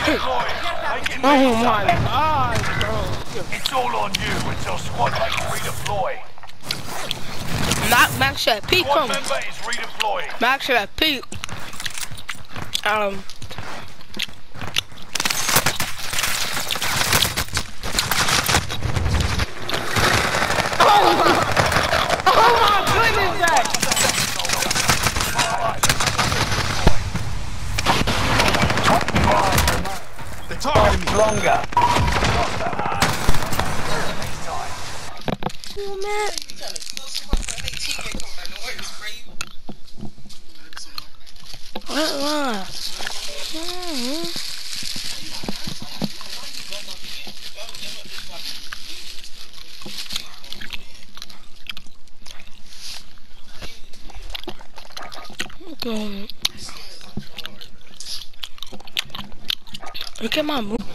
Oh my god, bro. It's all on you until squad mates redeploy. Max at peak Squad come. member is redeploying. Max at peak. Oh my goodness, Zach. They're targeting me. Longer. Oh man. Look at my move.